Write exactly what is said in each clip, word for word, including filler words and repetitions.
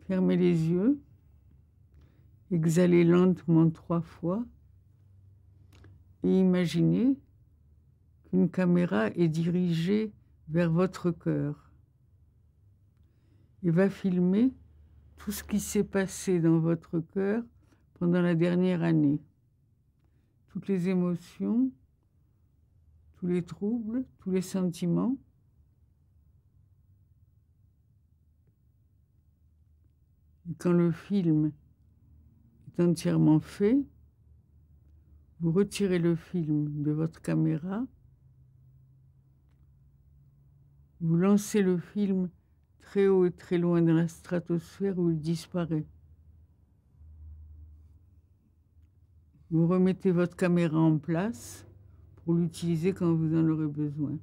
Fermez les yeux. Exhalez lentement trois fois. Et imaginez qu'une caméra est dirigée vers votre cœur et va filmer tout ce qui s'est passé dans votre cœur pendant la dernière année. Toutes les émotions, tous les troubles, tous les sentiments. Et quand le film est entièrement fait, vous retirez le film de votre caméra, vous lancez le film très haut et très loin dans la stratosphère où il disparaît. Vous remettez votre caméra en place pour l'utiliser quand vous en aurez besoin.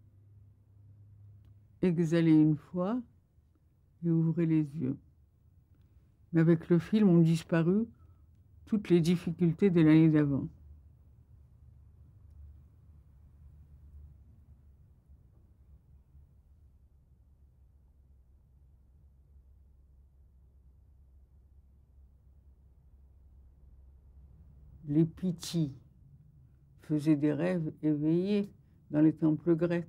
Exhalez une fois et ouvrez les yeux. Mais avec le film ont disparu toutes les difficultés de l'année d'avant. Les Pythis faisaient des rêves éveillés dans les temples grecs.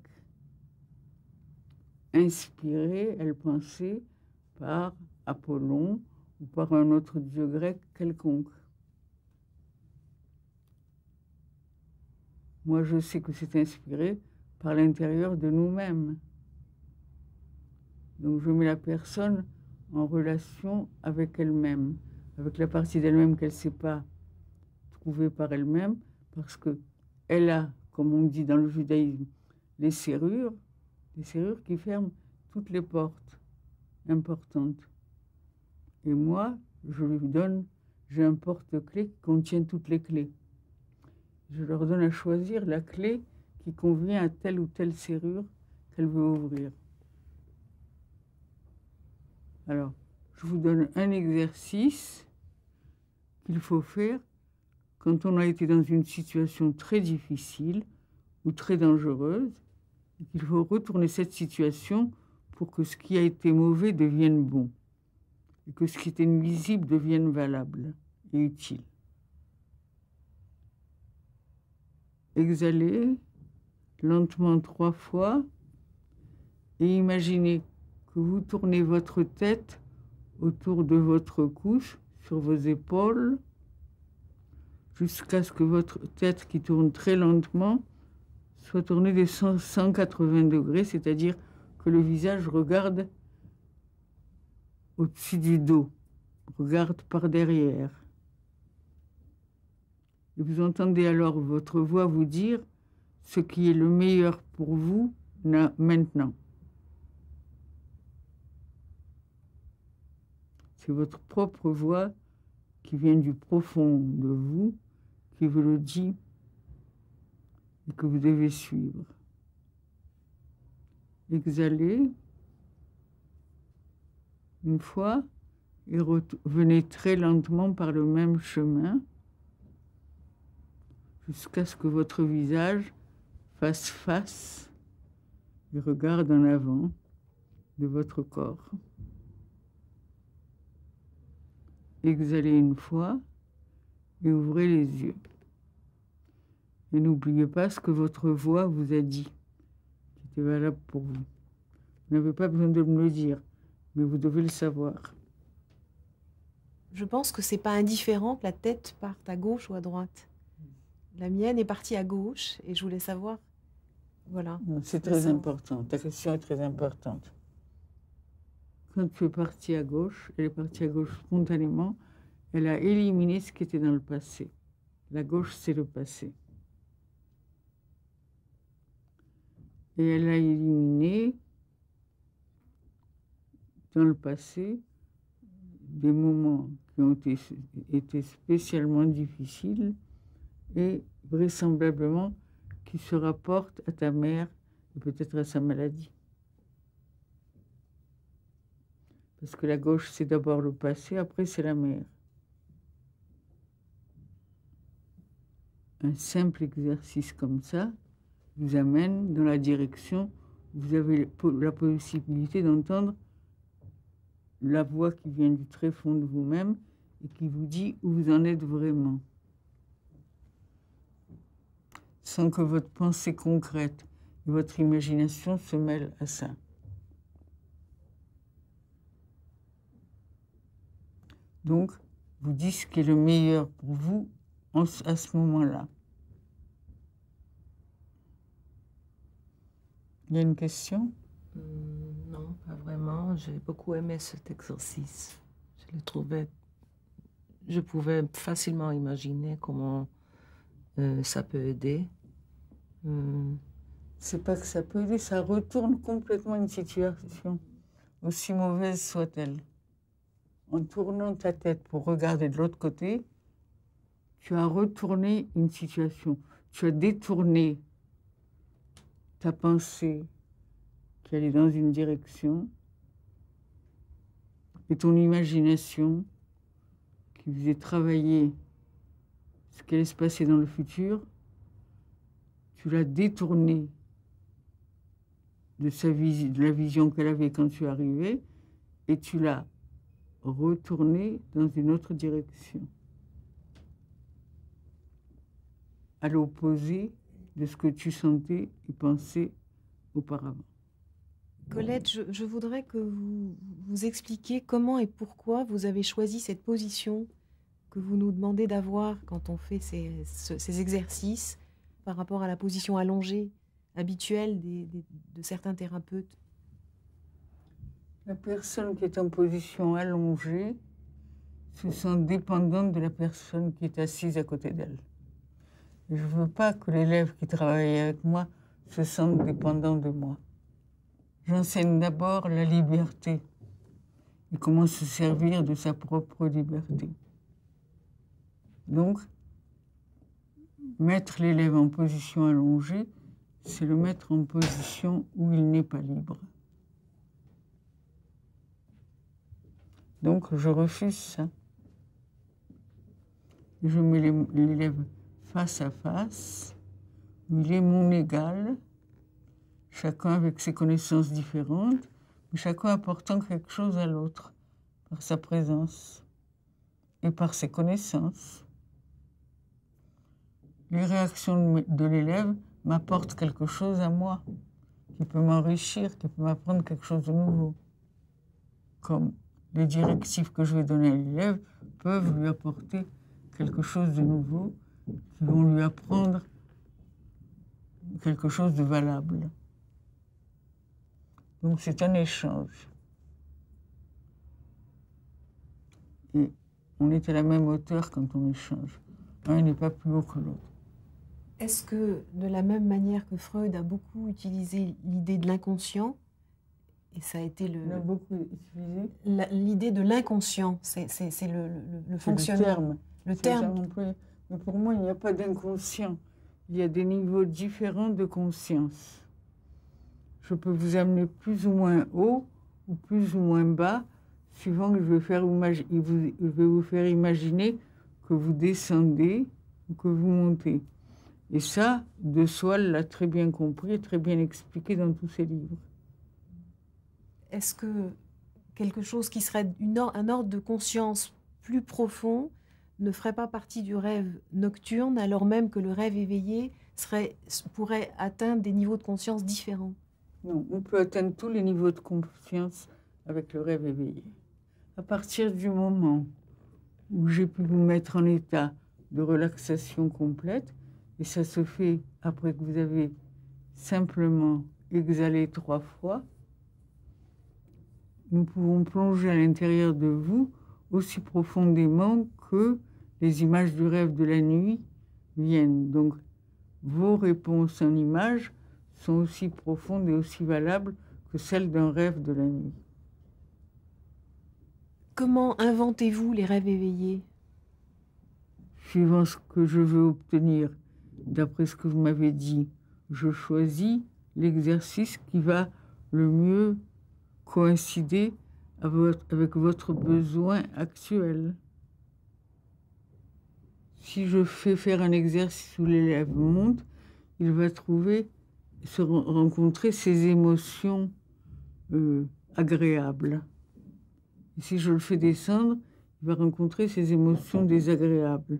Inspirées, elles pensaient, par Apollon ou par un autre dieu grec quelconque. Moi, je sais que c'est inspiré par l'intérieur de nous-mêmes. Donc, je mets la personne en relation avec elle-même, avec la partie d'elle-même qu'elle ne sait pas trouver par elle-même, parce qu'elle a, comme on dit dans le judaïsme, les serrures, les serrures qui ferment toutes les portes importantes. Et moi, je lui donne, j'ai un porte-clés qui contient toutes les clés. Je leur donne à choisir la clé qui convient à telle ou telle serrure qu'elle veut ouvrir. Alors, je vous donne un exercice qu'il faut faire quand on a été dans une situation très difficile ou très dangereuse, et qu'il faut retourner cette situation pour que ce qui a été mauvais devienne bon, et que ce qui était nuisible devienne valable et utile. Exhalez lentement trois fois et imaginez que vous tournez votre tête autour de votre couche, sur vos épaules, jusqu'à ce que votre tête qui tourne très lentement soit tournée de cent quatre-vingts degrés, c'est-à-dire que le visage regarde au-dessus du dos, regarde par derrière. Et vous entendez alors votre voix vous dire ce qui est le meilleur pour vous maintenant. C'est votre propre voix qui vient du profond de vous, qui vous le dit et que vous devez suivre. Exhalez une fois et revenez très lentement par le même chemin jusqu'à ce que votre visage fasse face et regarde en avant de votre corps. Exhalez une fois et ouvrez les yeux. Et n'oubliez pas ce que votre voix vous a dit, qui était valable pour vous. Vous n'avez pas besoin de me le dire, mais vous devez le savoir. Je pense que c'est pas indifférent que la tête parte à gauche ou à droite. La mienne est partie à gauche et je voulais savoir. Voilà. C'est très important. Ta question est très importante. Quand tu es partie à gauche, elle est partie à gauche spontanément, elle a éliminé ce qui était dans le passé. La gauche, c'est le passé. Et elle a éliminé dans le passé des moments qui ont été, été spécialement difficiles et vraisemblablement qui se rapportent à ta mère et peut-être à sa maladie. Parce que la gauche, c'est d'abord le passé, après c'est la mère. Un simple exercice comme ça vous amène dans la direction où vous avez la possibilité d'entendre la voix qui vient du très fond de vous-même et qui vous dit où vous en êtes vraiment. Sans que votre pensée concrète et votre imagination se mêlent à ça. Donc, vous dites ce qui est le meilleur pour vous en, à ce moment-là. Il y a une question? Hum, non, pas vraiment. J'ai beaucoup aimé cet exercice. Je le trouvais... Je pouvais facilement imaginer comment euh, ça peut aider. Hum. C'est pas que ça peut aider, ça retourne complètement une situation, aussi mauvaise soit-elle. En tournant ta tête pour regarder de l'autre côté, tu as retourné une situation. Tu as détourné ta pensée qui allait dans une direction et ton imagination qui faisait travailler ce qui allait se passer dans le futur, tu l'as détourné de, sa vis- de la vision qu'elle avait quand tu arrivais et tu l'as retourné dans une autre direction, à l'opposé de ce que tu sentais et pensais auparavant. Colette, je, je voudrais que vous vous expliquiez comment et pourquoi vous avez choisi cette position que vous nous demandez d'avoir quand on fait ces, ce- ces exercices par rapport à la position allongée habituelle des- des- de certains thérapeutes. La personne qui est en position allongée se sent dépendante de la personne qui est assise à côté d'elle. Et je ne veux pas que l'élève qui travaille avec moi se sente dépendant de moi. J'enseigne d'abord la liberté et comment se servir de sa propre liberté. Donc, mettre l'élève en position allongée, c'est le mettre en position où il n'est pas libre. Donc, je refuse ça. Je mets l'élève face à face, où il est mon égal, chacun avec ses connaissances différentes, mais chacun apportant quelque chose à l'autre, par sa présence et par ses connaissances. Les réactions de l'élève m'apportent quelque chose à moi, qui peut m'enrichir, qui peut m'apprendre quelque chose de nouveau. Comme les directives que je vais donner à l'élève peuvent lui apporter quelque chose de nouveau, qui vont lui apprendre quelque chose de valable. Donc c'est un échange. Et on est à la même hauteur quand on échange. Un n'est pas plus haut que l'autre. Est-ce que, de la même manière que Freud a beaucoup utilisé l'idée de l'inconscient, et ça a été le... On a beaucoup utilisé la- l'idée de l'inconscient, c'est c'est- c'est le, le, le le fonctionnement. terme. Le C'est terme. ça employé. Mais pour moi, il n'y a pas d'inconscient. Il y a des niveaux différents de conscience. Je peux vous amener plus ou moins haut ou plus ou moins bas, suivant que je vais, faire imagi- vous- je vais vous faire imaginer que vous descendez ou que vous montez. Et ça, De Soil l'a très bien compris et très bien expliqué dans tous ses livres. Est-ce que quelque chose qui serait une or- un ordre de conscience plus profond ne ferait pas partie du rêve nocturne, alors même que le rêve éveillé serait, pourrait atteindre des niveaux de conscience différents? Non, on peut atteindre tous les niveaux de conscience avec le rêve éveillé. À partir du moment où j'ai pu vous mettre en état de relaxation complète, et ça se fait après que vous avez simplement exhalé trois fois, nous pouvons plonger à l'intérieur de vous aussi profondément que les images du rêve de la nuit viennent. Donc, vos réponses en images sont aussi profondes et aussi valables que celles d'un rêve de la nuit. Comment inventez-vous les rêves éveillés? Suivant ce que je veux obtenir, d'après ce que vous m'avez dit, je choisis l'exercice qui va le mieux coïncider avec votre besoin actuel. Si je fais faire un exercice où l'élève monte, il va trouver, se rencontrer ses émotions euh, agréables. Et si je le fais descendre, il va rencontrer ces émotions désagréables.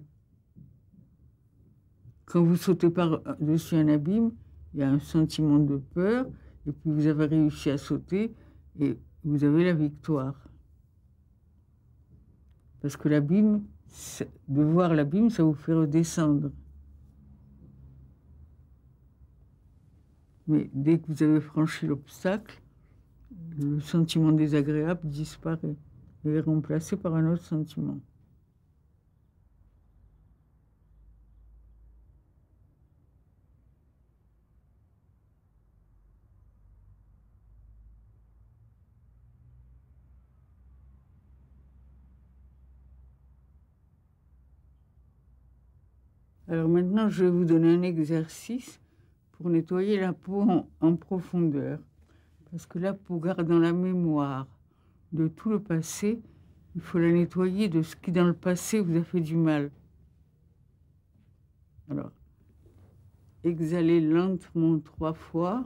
Quand vous sautez par-dessus un abîme, il y a un sentiment de peur, et puis vous avez réussi à sauter, et vous avez la victoire. Parce que l'abîme, de voir l'abîme, ça vous fait redescendre. Mais dès que vous avez franchi l'obstacle, le sentiment désagréable disparaît et est remplacé par un autre sentiment. Alors maintenant, je vais vous donner un exercice pour nettoyer la peau en, en profondeur. Parce que la peau, gardant la mémoire de tout le passé, il faut la nettoyer de ce qui dans le passé vous a fait du mal. Alors, exhalez lentement trois fois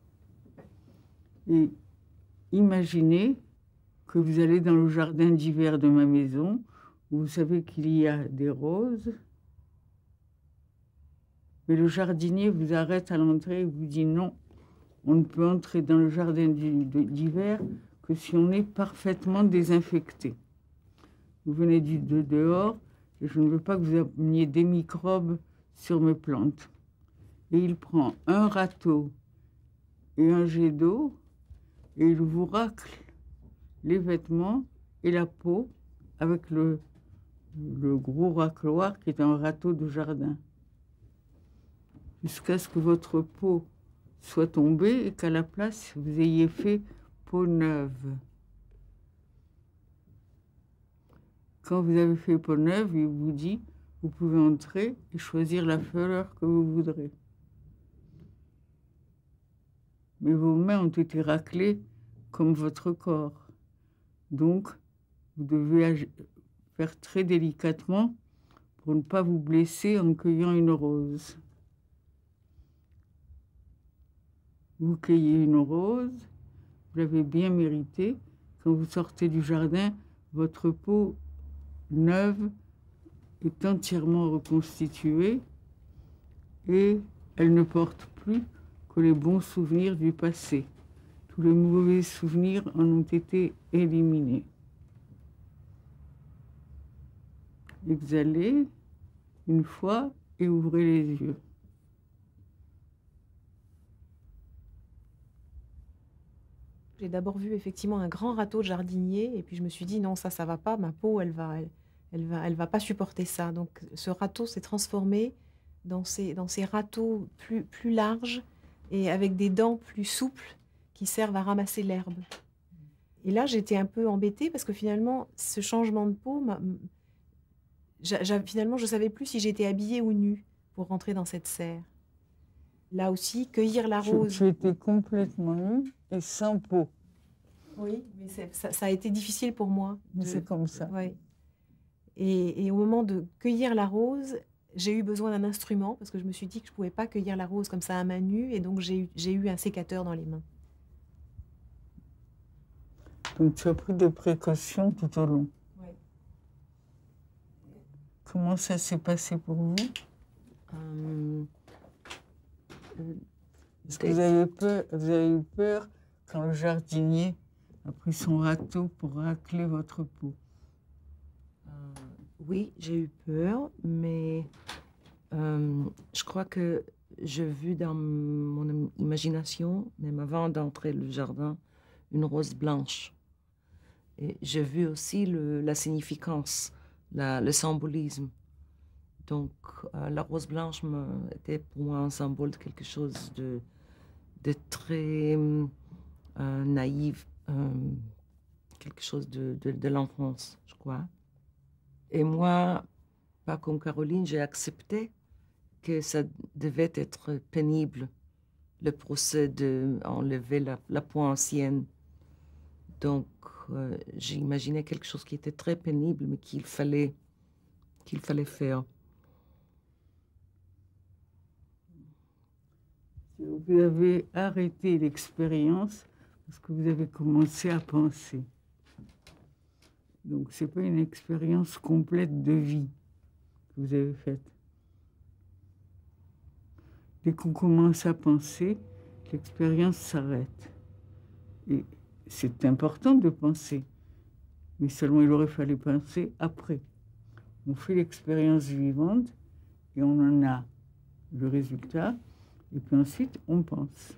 et imaginez que vous allez dans le jardin d'hiver de ma maison, où vous savez qu'il y a des roses. Mais le jardinier vous arrête à l'entrée et vous dit non, on ne peut entrer dans le jardin d'hiver que si on est parfaitement désinfecté. Vous venez du, de dehors et je ne veux pas que vous ameniez des microbes sur mes plantes. Et il prend un râteau et un jet d'eau et il vous racle les vêtements et la peau avec le, le gros racloir qui est un râteau de jardin. Jusqu'à ce que votre peau soit tombée et qu'à la place, vous ayez fait peau neuve. Quand vous avez fait peau neuve, il vous dit, vous pouvez entrer et choisir la fleur que vous voudrez. Mais vos mains ont été raclées comme votre corps. Donc, vous devez faire très délicatement pour ne pas vous blesser en cueillant une rose. Vous cueillez une rose, vous l'avez bien méritée. Quand vous sortez du jardin, votre peau neuve est entièrement reconstituée et elle ne porte plus que les bons souvenirs du passé. Tous les mauvais souvenirs en ont été éliminés. Exhalez une fois et ouvrez les yeux. J'ai d'abord vu effectivement un grand râteau de jardinier et puis je me suis dit non, ça, ça va pas, ma peau, elle va, elle, elle va, elle va pas supporter ça. Donc ce râteau s'est transformé dans ces, dans ces râteaux plus, plus larges et avec des dents plus souples qui servent à ramasser l'herbe. Et là, j'étais un peu embêtée parce que finalement, ce changement de peau, finalement, je ne savais plus si j'étais habillée ou nue pour rentrer dans cette serre. Là aussi, cueillir la rose. Tu étais complètement nue et sans peau. Oui, mais ça, ça a été difficile pour moi. De... C'est comme ça. Ouais. Et, et au moment de cueillir la rose, j'ai eu besoin d'un instrument parce que je me suis dit que je ne pouvais pas cueillir la rose comme ça à main nue et donc j'ai eu, j'ai eu un sécateur dans les mains. Donc tu as pris des précautions tout au long. Oui. Comment ça s'est passé pour vous? euh... Est-ce que vous avez peur, vous avez eu peur quand le jardinier a pris son râteau pour racler votre peau? euh, Oui, j'ai eu peur, mais euh, je crois que j'ai vu dans mon imagination, même avant d'entrer le jardin, une rose blanche. Et j'ai vu aussi le, la significance, la, le symbolisme. Donc, euh, la rose blanche me, était pour moi un symbole de quelque chose de, de très euh, naïf, euh, quelque chose de, de, de l'enfance, je crois. Et moi, pas comme Caroline, j'ai accepté que ça devait être pénible, le procès d'enlever la, la peau ancienne. Donc, euh, j'ai imaginé quelque chose qui était très pénible, mais qu'il fallait, qu'il fallait faire. Vous avez arrêté l'expérience parce que vous avez commencé à penser. Donc, ce n'est pas une expérience complète de vie que vous avez faite. Dès qu'on commence à penser, l'expérience s'arrête. Et c'est important de penser, mais seulement il aurait fallu penser après. On fait l'expérience vivante et on en a le résultat, et puis ensuite on pense.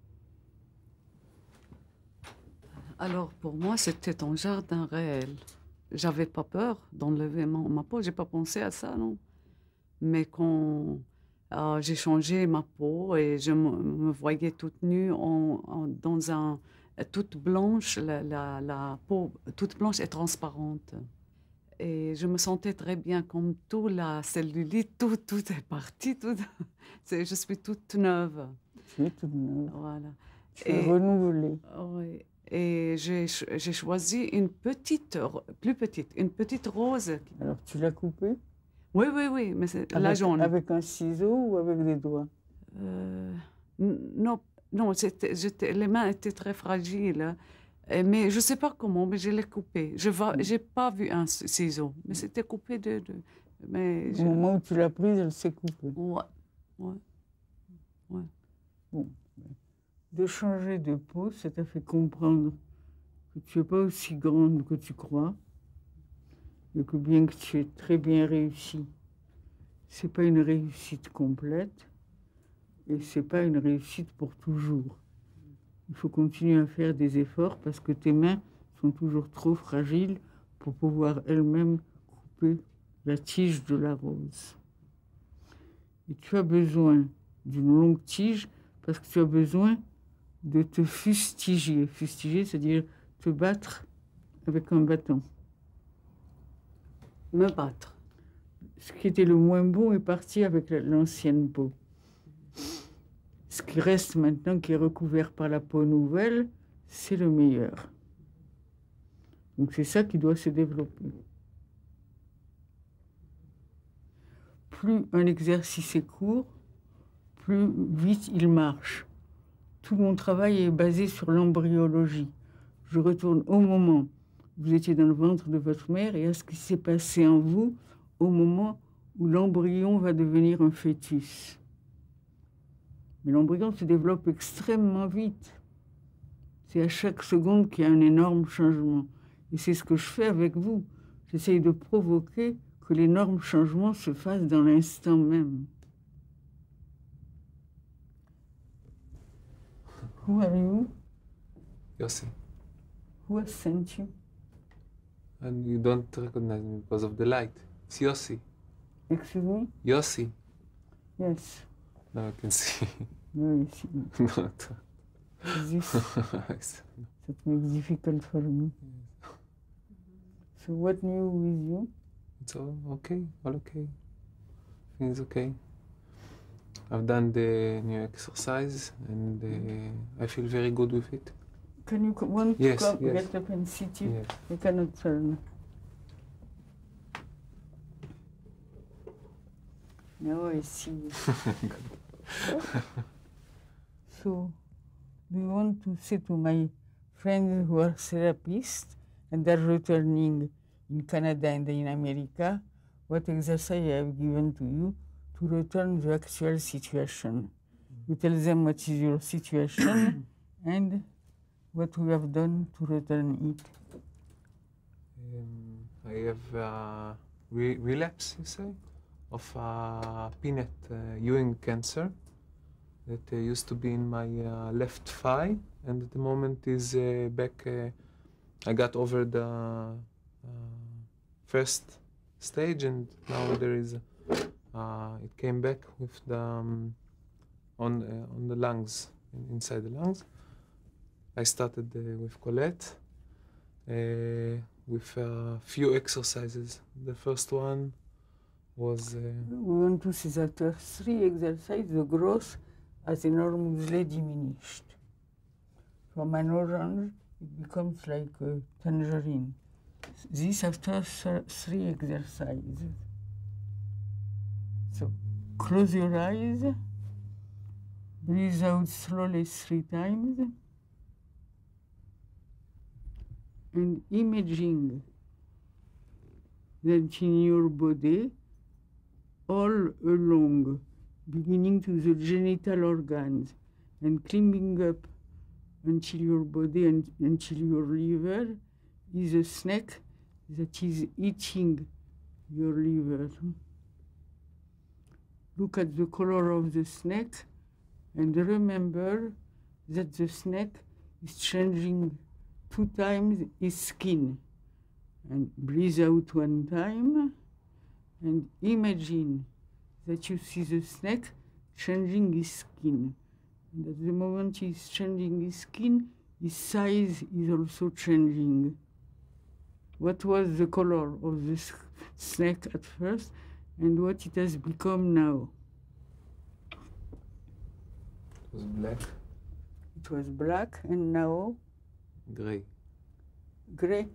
Alors pour moi, c'était un jardin réel. J'avais pas peur d'enlever ma, ma peau, j'ai pas pensé à ça, non. Mais quand euh, j'ai changé ma peau et je me, me voyais toute nue en, en, dans un toute blanche, la, la, la peau toute blanche et transparente. Et je me sentais très bien, comme tout la cellulite, tout, tout est parti, tout. C'est, je suis toute neuve. Tu es toute neuve. Voilà. Tu es renouvelée. Oui. Et j'ai, j'ai choisi une petite, plus petite, une petite rose. Alors, tu l'as coupée? Oui, oui, oui, mais c'est avec, la jaune. Avec un ciseau ou avec des doigts? euh, Non, non c'était, j'étais, les mains étaient très fragiles. Mais je ne sais pas comment, mais je l'ai coupée. Je n'ai pas vu un ciseau, mais c'était coupé de... de mais Au je... moment où tu l'as prise, elle s'est coupée. Ouais, ouais, ouais. Bon. De changer de peau, ça t'a fait comprendre que tu n'es pas aussi grande que tu crois et que bien que tu aies très bien réussi, ce n'est pas une réussite complète et ce n'est pas une réussite pour toujours. Il faut continuer à faire des efforts parce que tes mains sont toujours trop fragiles pour pouvoir elles-mêmes couper la tige de la rose. Et tu as besoin d'une longue tige parce que tu as besoin de te fustiger. Fustiger, c'est-à-dire te battre avec un bâton. Me battre. Ce qui était le moins bon est parti avec l'ancienne peau. Ce qui reste maintenant, qui est recouvert par la peau nouvelle, c'est le meilleur. Donc c'est ça qui doit se développer. Plus un exercice est court, plus vite il marche. Tout mon travail est basé sur l'embryologie. Je retourne au moment où vous étiez dans le ventre de votre mère et à ce qui s'est passé en vous au moment où l'embryon va devenir un fœtus. Mais l'embryon se développe extrêmement vite. C'est à chaque seconde qu'il y a un énorme changement. Et c'est ce que je fais avec vous. J'essaye de provoquer que l'énorme changement se fasse dans l'instant même. Who are you? Yossi. Who has sent you? And you don't recognize me because of the light. It's Yossi. Excuse me? Yossi. Yes. Now I can see. No, you see. No. This, that makes it difficult for me. So what new with you? It's all okay, all okay. Things okay. I've done the new exercise and uh, I feel very good with it. Can you want Yes, to come, yes. get up and sit here? Yes. I cannot turn. Now I see you. So, do you want to say to my friends who are therapists and they're returning in Canada and in America, what exercise I have given to you to return the actual situation? You tell them what is your situation and what we have done to return it. Um, I have a re relapse, you say, of uh, peanut uh, Ewing cancer that uh, used to be in my uh, left thigh, and at the moment is uh, back. Uh, I got over the uh, first stage, and now there is. Uh, it came back with the um, on uh, on the lungs, inside the lungs. I started uh, with Colette uh, with a few exercises. The first one was. Uh, we want to see that after three exercises, the growth has enormously diminished. From an orange, it becomes like a tangerine. This after three exercises. So close your eyes, breathe out slowly three times, and imaging that in your body, all along, beginning to the genital organs and climbing up until your body and until your liver, is a snake that is eating your liver. Look at the color of the snake and remember that the snake is changing two times its skin. And breathe out one time and imagine that you see the snake changing his skin. And at the moment he's changing his skin, his size is also changing. What was the color of the snake at first and what it has become now? It was black. It was black and now? Gray. Gray.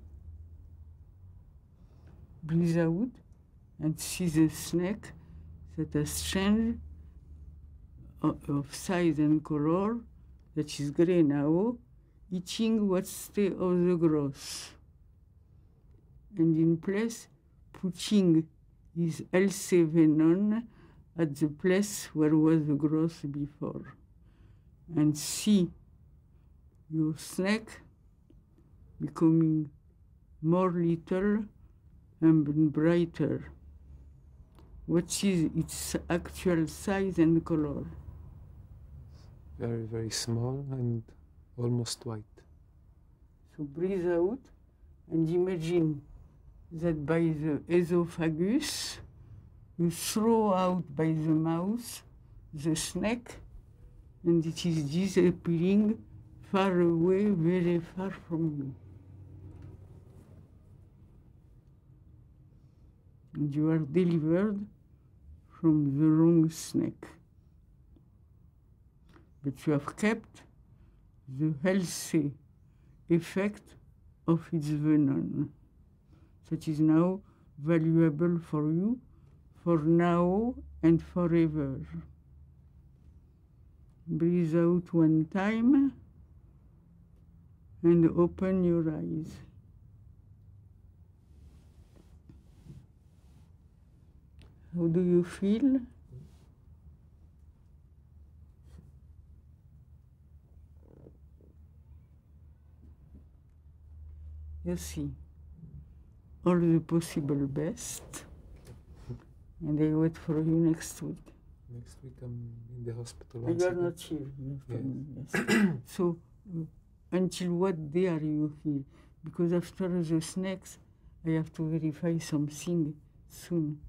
Breathe out and see the snake that has changed of size and color, that is gray now, eating what stays of the gross. And in place, putting his healthy venom at the place where was the gross before. And see your snake becoming more little and brighter. What is its actual size and color? Very, very small and almost white. So breathe out and imagine that by the esophagus, you throw out by the mouth the snake and it is disappearing far away, very far from you. And you are delivered from the wrong snake. But you have kept the healthy effect of its venom. That is now valuable for you, for now and forever. Breathe out one time and open your eyes. How do you feel? You see all the possible best, and I wait for you next week. Next week I'm in the hospital. And once you are again. not here. You have Yes. told me, yes. So, uh, until what day are you here? Because after the snakes, I have to verify something soon.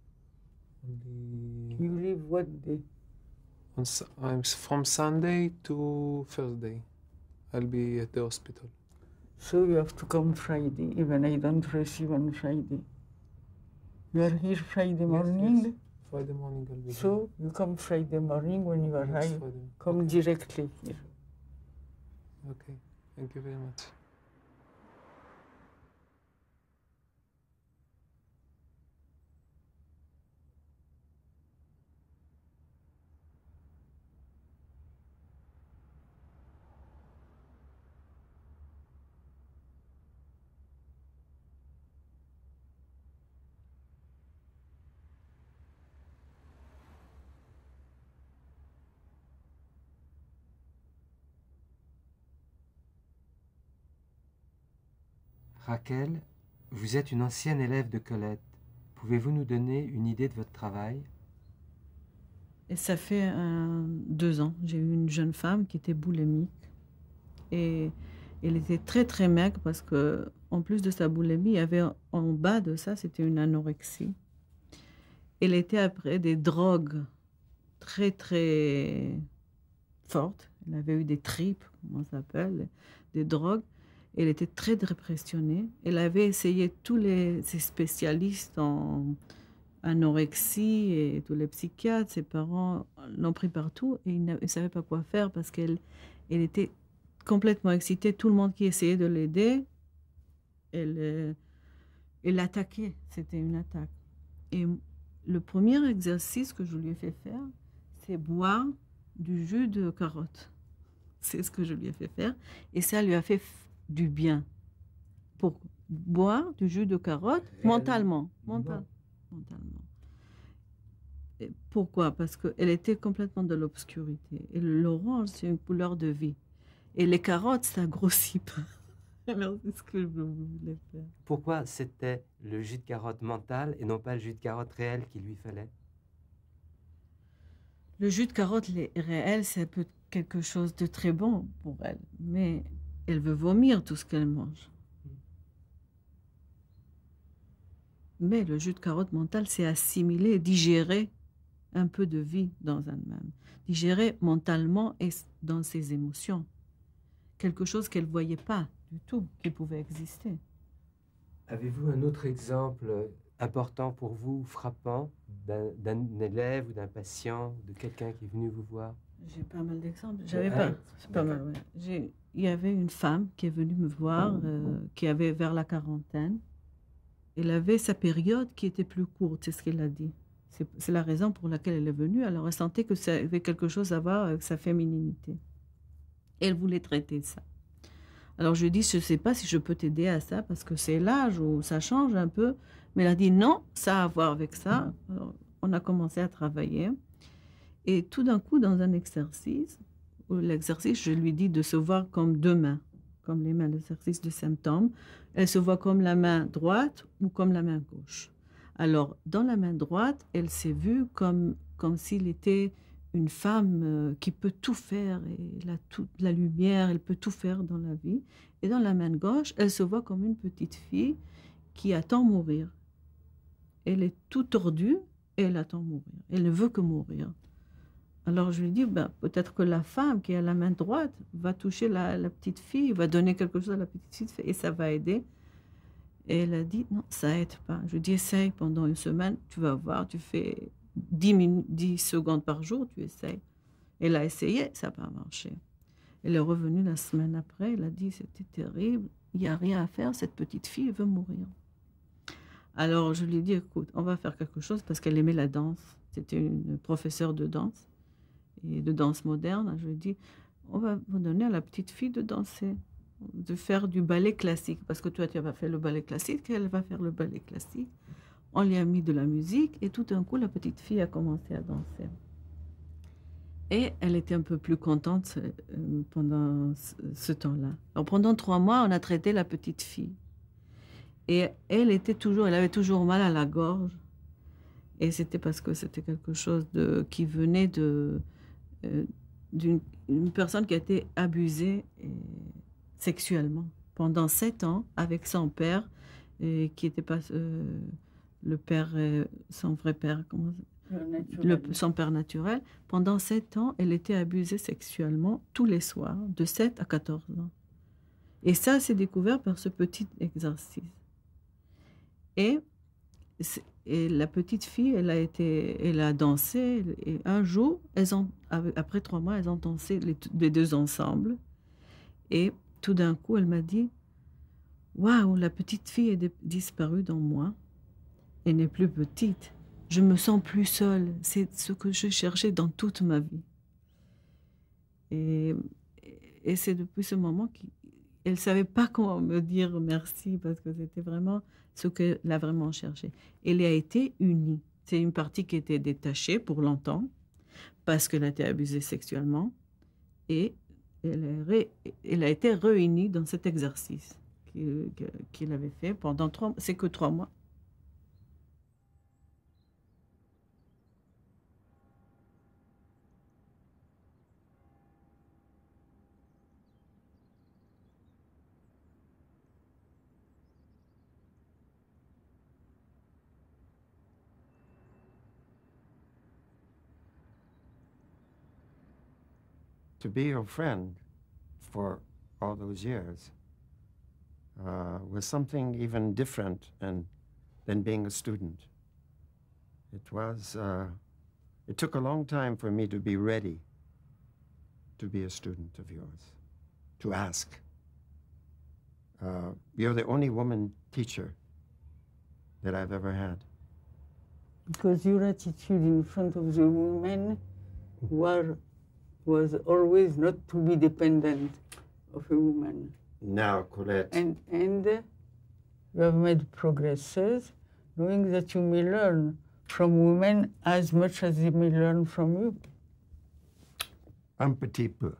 Only You leave what day? on, Su- I'm s- from Sunday to Thursday. I'll be at the hospital. So you have to come Friday, even I don't receive on Friday. You are here Friday morning, Yes, yes. Friday morning I'll be here. so you come Friday morning when you Next arrive, Friday. come Okay. directly here. Okay, thank you very much. Raquel, vous êtes une ancienne élève de Colette. Pouvez-vous nous donner une idée de votre travail? Et ça fait euh, deux ans, j'ai eu une jeune femme qui était boulimique. Et elle était très très maigre parce que, en plus de sa boulimie, il y avait en bas de ça, c'était une anorexie. Elle était après des drogues très très fortes. Elle avait eu des tripes, comment ça s'appelle, des drogues. Elle était très dépressionnée. Elle avait essayé tous les ces spécialistes en anorexie et tous les psychiatres. Ses parents l'ont pris partout et ils ne savaient pas quoi faire parce qu'elle elle était complètement excitée. Tout le monde qui essayait de l'aider, elle, euh, elle l'attaquait. C'était une attaque. Et le premier exercice que je lui ai fait faire, c'est boire du jus de carotte. C'est ce que je lui ai fait faire. Et ça lui a fait du bien pour boire du jus de carotte Réellement. mentalement. Mental, mentalement. Et pourquoi? Parce qu'elle était complètement de l'obscurité. Et l'orange, c'est une couleur de vie. Et les carottes, ça grossit pas. Alors, c'est ce que je voulais faire. Pourquoi c'était le jus de carotte mental et non pas le jus de carotte réel qu'il lui fallait? Le jus de carotte les- réel, c'est peut quelque chose de très bon pour elle. Mais elle veut vomir tout ce qu'elle mange. Mais le jus de carotte mental, c'est assimiler, digérer un peu de vie dans un même. Digérer mentalement et dans ses émotions. Quelque chose qu'elle ne voyait pas du tout, qui pouvait exister. Avez-vous un autre exemple important pour vous, frappant, d'un d'un élève ou d'un patient, de quelqu'un qui est venu vous voir? J'ai pas mal d'exemples. J'avais Ah, pas. C'est pas mal, ouais. J'ai- Il y avait une femme qui est venue me voir, euh, qui avait vers la quarantaine. Elle avait sa période qui était plus courte, c'est ce qu'elle a dit. C'est c'est la raison pour laquelle elle est venue. Alors elle sentait que ça avait quelque chose à voir avec sa féminité. Elle voulait traiter ça. Alors je lui ai dit, je ne sais pas si je peux t'aider à ça, parce que c'est l'âge où ça change un peu. Mais elle a dit, non, ça a à voir avec ça. Alors, on a commencé à travailler. Et tout d'un coup, dans un exercice, où l'exercice, je lui dis de se voir comme deux mains, comme les mains, l'exercice de symptômes. Elle se voit comme la main droite ou comme la main gauche. Alors, dans la main droite, elle s'est vue comme, comme s'il était une femme euh, qui peut tout faire, et elle a toute la lumière, elle peut tout faire dans la vie. Et dans la main gauche, elle se voit comme une petite fille qui attend mourir. Elle est tout tordue et elle attend mourir. Elle ne veut que mourir. Alors je lui dis, ben, peut-être que la femme qui a la main droite va toucher la, la petite fille, va donner quelque chose à la petite fille et ça va aider. Et elle a dit, non, ça aide pas. Je lui dis, essaye pendant une semaine, tu vas voir, tu fais dix minutes, dix secondes par jour, tu essayes. Elle a essayé, ça n'a pas marché. Elle est revenue la semaine après, elle a dit, c'était terrible, il n'y a rien à faire, cette petite fille veut mourir. Alors je lui ai dit, écoute, on va faire quelque chose parce qu'elle aimait la danse. C'était une professeure de danse et de danse moderne. Je lui ai dit, on va vous donner à la petite fille de danser, de faire du ballet classique, parce que toi tu vas faire le ballet classique, elle va faire le ballet classique. On lui a mis de la musique et tout d'un coup la petite fille a commencé à danser. Et elle était un peu plus contente euh, pendant ce, ce temps-là. Alors pendant trois mois, on a traité la petite fille. Et elle était toujours, elle avait toujours mal à la gorge. Et c'était parce que c'était quelque chose de, qui venait de, euh, d'une une personne qui a été abusée et, sexuellement pendant sept ans avec son père, et qui n'était pas euh, le père, euh, son vrai père, comment le, son père naturel. Pendant sept ans, elle était abusée sexuellement tous les soirs, de sept à quatorze ans. Et ça, c'est découvert par ce petit exercice. Et, et la petite fille, elle a, été, elle a dansé. Et un jour, elles ont, après trois mois, elles ont dansé les, les deux ensemble. Et tout d'un coup, elle m'a dit, « Waouh, la petite fille est disparue dans moi. Elle n'est plus petite. Je me sens plus seule. C'est ce que je cherchais dans toute ma vie. » Et, et c'est depuis ce moment qu'elle ne savait pas comment me dire merci, parce que c'était vraiment ce qu'elle a vraiment cherché. Elle a été unie. C'est une partie qui était détachée pour longtemps, parce qu'elle a été abusée sexuellement, et elle, est, elle a été réunie dans cet exercice qu'il qu'il avait fait pendant trois mois. C'est que trois mois. To be your friend for all those years uh, was something even different and, than being a student. It was, uh, it took a long time for me to be ready to be a student of yours, to ask. Uh, you're the only woman teacher that I've ever had. Because your attitude in front of the women were was always not to be dependent of a woman. Now, Colette. And, and you have made progresses, knowing that you may learn from women as much as they may learn from you. Un petit peu.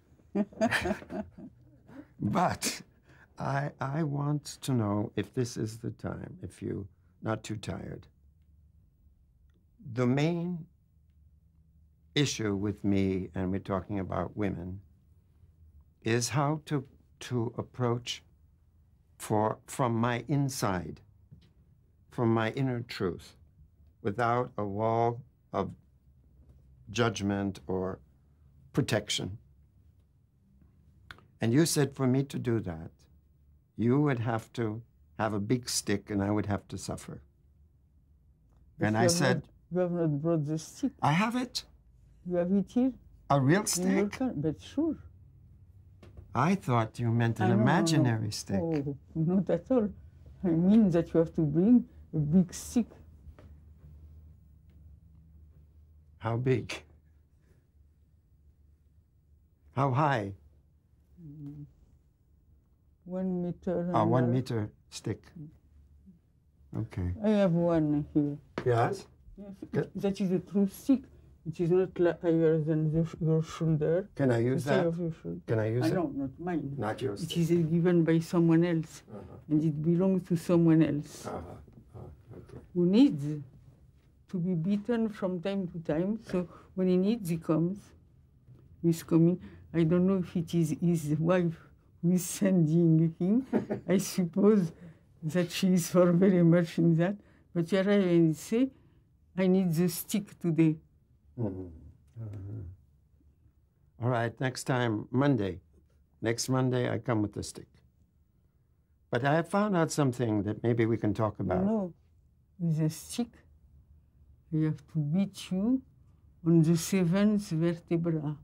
But I, I want to know if this is the time, if you're not too tired. The main issue with me, and we're talking about women, is how to, to approach for, from my inside, from my inner truth, without a wall of judgment or protection. And you said for me to do that, you would have to have a big stick and I would have to suffer. But and you I have said, not, you have not brought the stick. I have it. You have it here? A real In your stick? car? But sure. I thought you meant an Ah, no, no, no. imaginary stick. Oh, not at all. I mean that you have to bring a big stick. How big? How high? One meter. Ah, and one a- meter stick. Okay. I have one here. Yes? Yes, Good. that is a true stick. It is not la- higher than the, sh- your shoulder. Can I the use size that? of your shoulder. Can I use Ah, it? no, not mine. Not yours. It is uh, given by someone else, Uh-huh. and it belongs to someone else Uh-huh. Uh, okay. who needs to be beaten from time to time. So when he needs, he comes. He's coming. I don't know if it is his wife who is sending him. I suppose that she is for very much in that. But here I say, I need the stick today. Mhm. Uh-huh. All right, next time, Monday. Next Monday, I come with the stick. But I have found out something that maybe we can talk about. No, with a stick, I have to beat you on the seventh vertebra.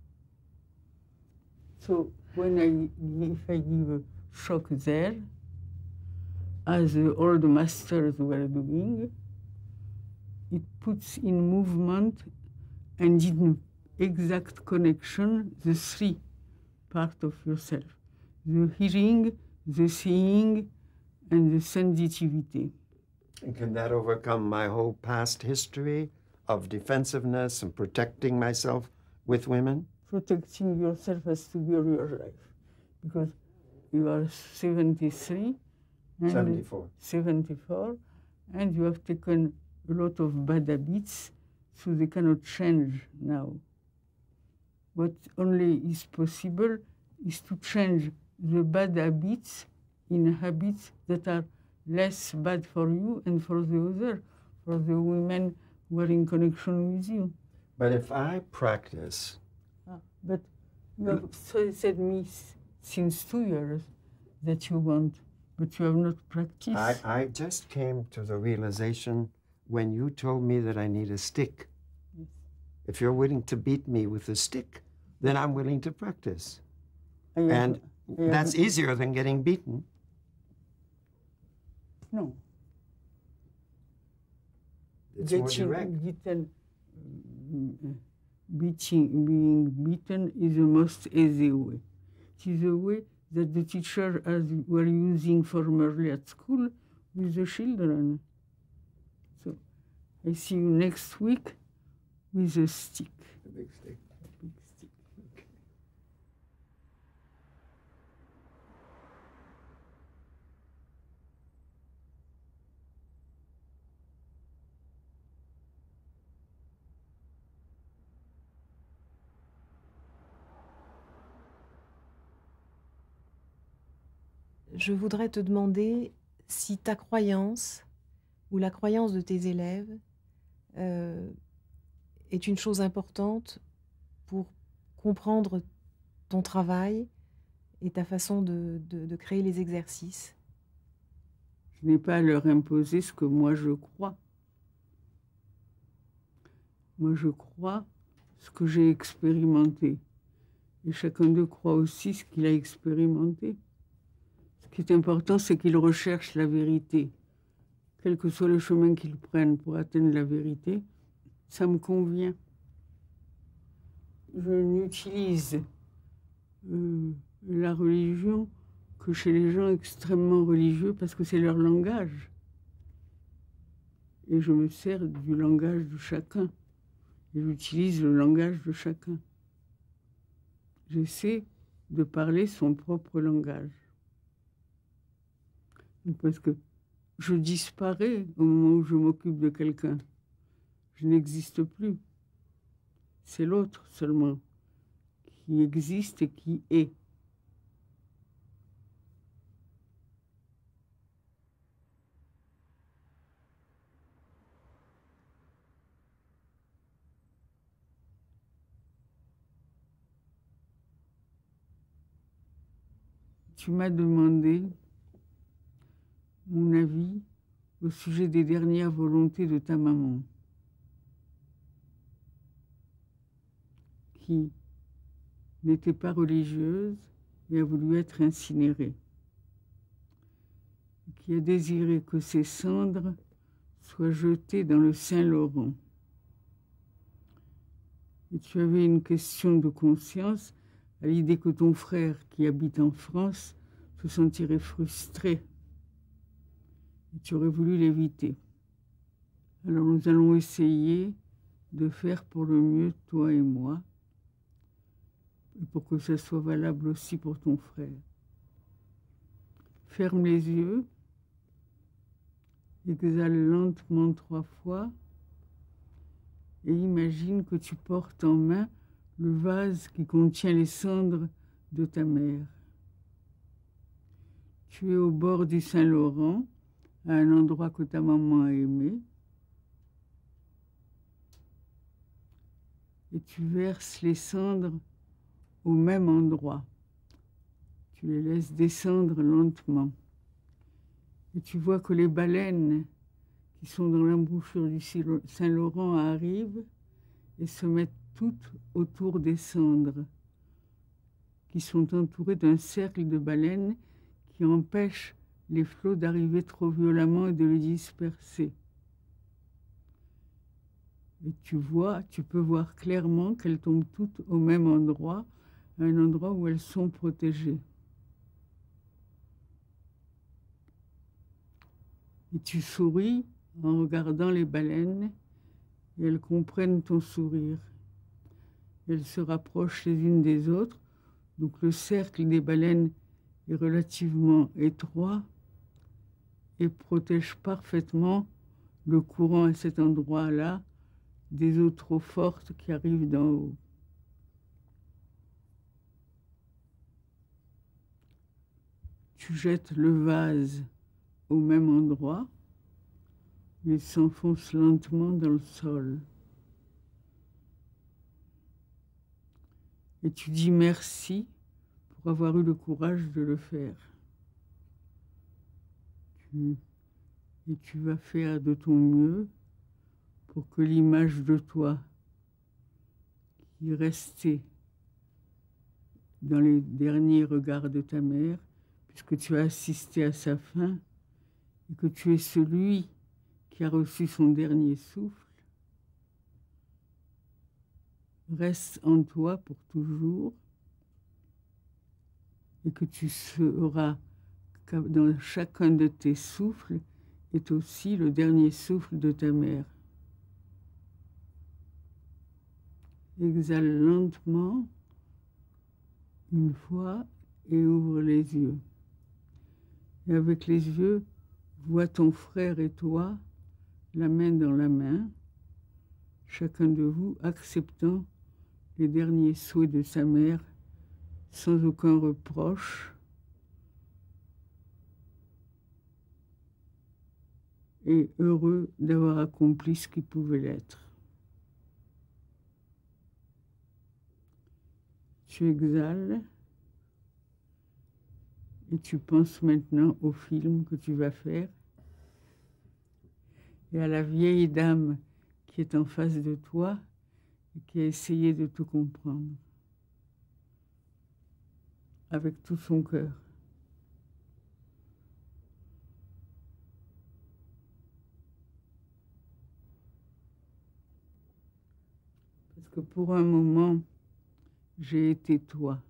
So when I, if I give a shock there, as the old masters were doing, it puts in movement and in exact connection the three parts of yourself: the hearing, the seeing, and the sensitivity. And can that overcome my whole past history of defensiveness and protecting myself with women? Protecting yourself has to be your life, because you are seventy-three, and seventy-four. seventy-four, and you have taken a lot of bad habits, so they cannot change now. What only is possible is to change the bad habits in habits that are less bad for you and for the other, for the women who are in connection with you. But if I practice, Ah, but you have so- said me s- since two years that you want, but you have not practiced. I, I just came to the realization when you told me that I need a stick. Yes. If you're willing to beat me with a stick, then I'm willing to practice. I have- And I have- that's easier than getting beaten. No. It's more Getting direct. beaten, mm, beating, being beaten is the most easy way. It is the way that the teacher as were using formerly at school with the children. So I see you next week with a stick. A big stick. A big stick. Je voudrais te demander si ta croyance ou la croyance de tes élèves euh, est une chose importante pour comprendre ton travail et ta façon de, de- de créer les exercices. Je n'ai pas à leur imposer ce que moi je crois. Moi je crois ce que j'ai expérimenté. Et chacun d'eux croit aussi ce qu'il a expérimenté. Ce qui est important, c'est qu'ils recherchent la vérité. Quel que soit le chemin qu'ils prennent pour atteindre la vérité, ça me convient. Je n'utilise euh, la religion que que chez les gens extrêmement religieux, parce que c'est leur langage. Et je me sers du langage de chacun. Et j'utilise le langage de chacun. J'essaie de parler son propre langage. Parce que je disparais au moment où je m'occupe de quelqu'un. Je n'existe plus. C'est l'autre seulement qui existe et qui est. Tu m'as demandé mon avis au sujet des dernières volontés de ta maman, qui n'était pas religieuse et a voulu être incinérée, qui a désiré que ses cendres soient jetées dans le Saint-Laurent. Et tu avais une question de conscience à l'idée que ton frère, qui habite en France, se sentirait frustré. Et tu aurais voulu l'éviter. Alors nous allons essayer de faire pour le mieux, toi et moi, et pour que ça soit valable aussi pour ton frère. Ferme les yeux, exhale lentement trois fois, et imagine que tu portes en main le vase qui contient les cendres de ta mère. Tu es au bord du Saint-Laurent, à un endroit que ta maman a aimé, et tu verses les cendres au même endroit. Tu les laisses descendre lentement. Et tu vois que les baleines qui sont dans l'embouchure du Saint-Laurent arrivent et se mettent toutes autour des cendres, qui sont entourées d'un cercle de baleines qui empêche les flots d'arriver trop violemment et de les disperser. Et tu vois, tu peux voir clairement qu'elles tombent toutes au même endroit, à un endroit où elles sont protégées. Et tu souris en regardant les baleines, et elles comprennent ton sourire. Elles se rapprochent les unes des autres, donc le cercle des baleines est relativement étroit et protège parfaitement le courant à cet endroit-là des eaux trop fortes qui arrivent d'en haut. Tu jettes le vase au même endroit, il s'enfonce lentement dans le sol. Et tu dis merci pour avoir eu le courage de le faire. Tu, et tu vas faire de ton mieux pour que l'image de toi qui restait dans les derniers regards de ta mère, puisque tu as assisté à sa fin, et que tu es celui qui a reçu son dernier souffle, reste en toi pour toujours, et que tu sauras que dans chacun de tes souffles est aussi le dernier souffle de ta mère. Exhale lentement une fois et ouvre les yeux. Et avec les yeux, vois ton frère et toi, la main dans la main, chacun de vous acceptant les derniers souhaits de sa mère sans aucun reproche et heureux d'avoir accompli ce qui pouvait l'être. Tu exhales et tu penses maintenant au film que tu vas faire et à la vieille dame qui est en face de toi et qui a essayé de te comprendre avec tout son cœur. Parce que pour un moment, j'ai été toi.